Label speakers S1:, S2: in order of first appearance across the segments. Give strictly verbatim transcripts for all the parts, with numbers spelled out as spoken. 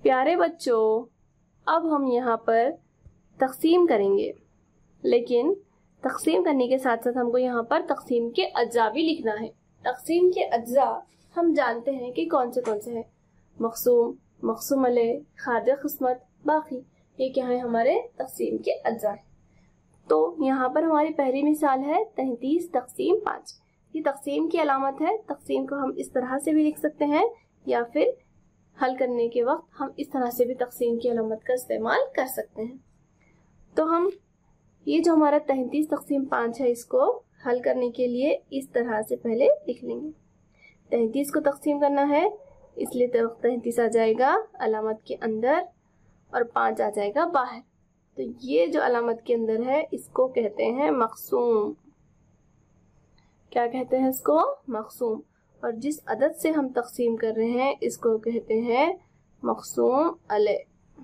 S1: प्यारे बच्चों, अब हम यहाँ पर तकसीम करेंगे, लेकिन तकसीम करने के साथ साथ हमको यहाँ पर तकसीम के अज्जा भी लिखना है। तकसीम के अज्जा हम जानते हैं कि कौन से कौन से हैं। मक़सूम, मक़सूम अलैह, खारिज क़िस्मत, बाकी, ये क्या है हमारे तकसीम के अज्जा है। तो यहाँ पर हमारी पहली मिसाल है तैंतीस तकसीम पाँच। ये तकसीम की अलामत है। तकसीम को हम इस तरह से भी लिख सकते हैं या फिर हल करने के वक्त हम इस तरह से भी तकसीम की अलामत का इस्तेमाल कर सकते हैं। तो हम ये जो हमारा तैंतीस तकसीम पाँच है, इसको हल करने के लिए इस तरह से पहले लिख लेंगे। तैंतीस को तकसीम करना है, इसलिए तैंतीस आ जाएगा अलामत के अंदर और पाँच आ जाएगा बाहर। तो ये जो अलामत के अंदर है इसको कहते हैं मक़सूम। क्या कहते हैं इसको? मक़सूम। और जिस अदद से हम तकसीम कर रहे हैं इसको कहते हैं मक़सूम अलैह।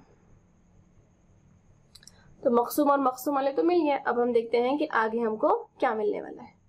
S1: तो मक़सूम और मक़सूम अलैह तो मिल गया। अब हम देखते हैं कि आगे हमको क्या मिलने वाला है।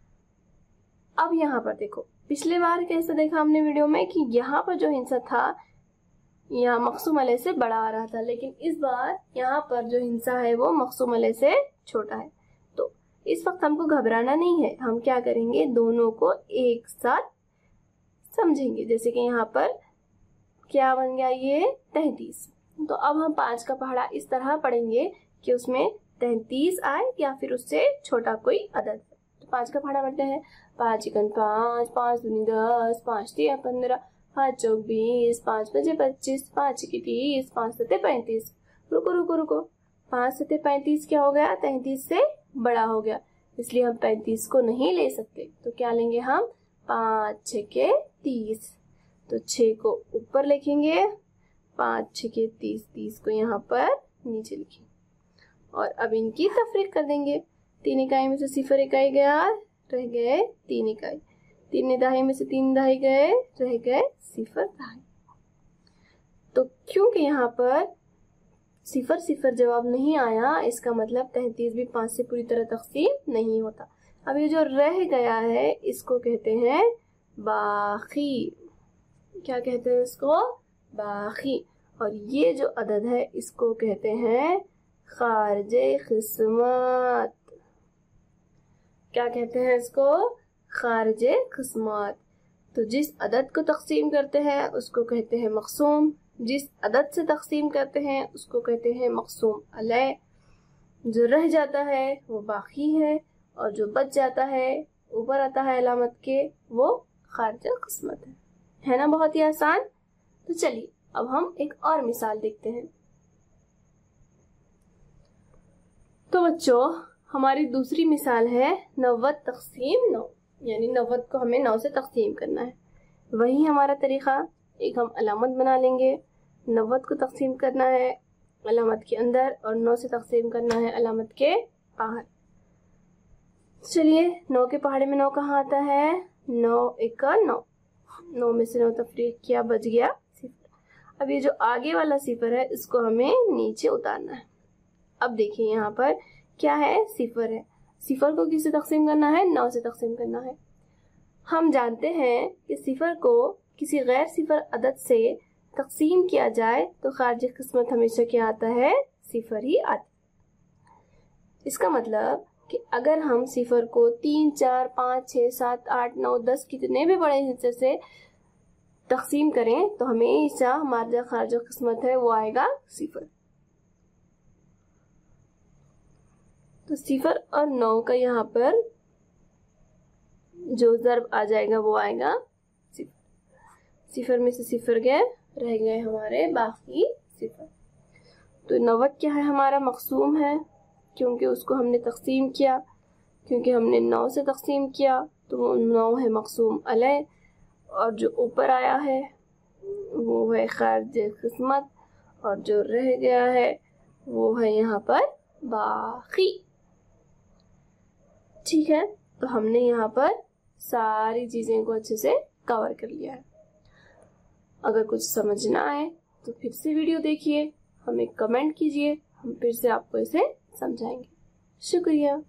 S1: अब यहाँ पर देखो, पिछले बार कैसे देखा हमने वीडियो में कि यहाँ पर जो हिस्सा था यहाँ मक़सूम अलैह से बड़ा आ रहा था, लेकिन इस बार यहाँ पर जो हिस्सा है वो मक़सूम अलैह से छोटा है। तो इस वक्त हमको घबराना नहीं है। हम क्या करेंगे, दोनों को एक साथ समझेंगे। जैसे कि यहाँ पर क्या बन गया, ये तैंतीस। तो अब हम पांच का पहाड़ा इस तरह पढ़ेंगे कि उसमें तैंतीस आए या फिर उससे छोटा कोई अदद। तो पांच का पहाड़ा पढ़ते हैं। पाँच इकन पाँच, पाँच दूनी दस, पाँच तिया पंद्रह, पाँच चौक बीस, पाँच पचे पच्चीस, पाँच की तीस, पाँच सत्ते पैंतीस। रुको रुको रुको, पाँच सत्ते पैंतीस क्या हो गया, तैंतीस से बड़ा हो गया, इसलिए हम पैंतीस को नहीं ले सकते। तो क्या लेंगे हम, पाँच छः के तीस। तो छः को ऊपर लिखेंगे, पाँच छः के तीस, तीस को यहाँ पर नीचे लिखेंगे और अब इनकी तफरीक कर देंगे। तीन इकाई में से सिफर इकाई गया, रह गए तीन इकाई। तीन दहाई में से तीन दहाई गए, रह गए सिफर दहाई। तो क्योंकि यहाँ पर सिफर सिफर जवाब नहीं आया, इसका मतलब तैंतीस भी पाँच से पूरी तरह तकसीम नहीं होता। अब ये जो रह गया है इसको कहते हैं बाकी। क्या कहते हैं इसको, बाकी। और ये जो अदद है इसको कहते हैं खारिजे क़िस्मत। क्या कहते हैं इसको, खारिजे क़िस्मत। तो जिस अदद को तकसीम करते हैं उसको कहते हैं मक़सूम, जिस अदद से तकसीम करते हैं उसको कहते हैं मक़सूम अलैह। जो रह जाता है वो बाकी है और जो बच जाता है ऊपर आता है अलामत के, वो खारिजे क़िस्मत है। है ना बहुत ही आसान। तो चलिए अब हम एक और मिसाल देखते हैं। तो बच्चों, हमारी दूसरी मिसाल है नव्वद तकसीम नौ, यानी नव्वद को हमें नौ से तकसीम करना है। वही हमारा तरीका, एक हम अलामत बना लेंगे। नव्वद को तकसीम करना है अलामत के अंदर और नौ से तकसीम करना है अलामत के बाहर। चलिए, नौ के पहाड़े में नौ कहाँ आता है, नौ एक का नौ, नौ में से नौ तफरीक किया, बच गया सिफर। अब ये जो आगे वाला सिफर है इसको हमें नीचे उतारना है। अब देखिए यहाँ पर क्या है, सिफर है। सिफर को किससे तकसीम करना है, नौ से तकसीम करना है। हम जानते हैं कि सिफर को किसी गैर सिफर अदद से तकसीम किया जाए तो खारिज क़िस्मत हमेशा क्या आता है, सिफर ही आता। इसका मतलब कि अगर हम सिफर को तीन चार पाँच छः सात आठ नौ दस कितने भी बड़े हिस्से से तकसीम करें तो हमेशा हमारा जो खारिज क़िस्मत है वो आएगा सिफर। तो सिफर और नौ का यहाँ पर जो ज़र्ब आ जाएगा वो आएगा सिफर। सिफर में से सिफर गए, रह गए हमारे बाकी सिफर। तो नव्वद क्या है, हमारा मक़सूम है क्योंकि उसको हमने तकसीम किया, क्योंकि हमने नौ से तकसीम किया तो वो नौ है मक़सूम अलैह। और जो ऊपर आया है वो है खारिज क़िस्मत और जो रह गया है वो है यहाँ पर बाकी। ठीक है, तो हमने यहाँ पर सारी चीज़ें को अच्छे से कवर कर लिया है। अगर कुछ समझ ना आए तो फिर से वीडियो देखिए, हमें कमेंट कीजिए, हम फिर से आपको इसे समझाएंगे। शुक्रिया।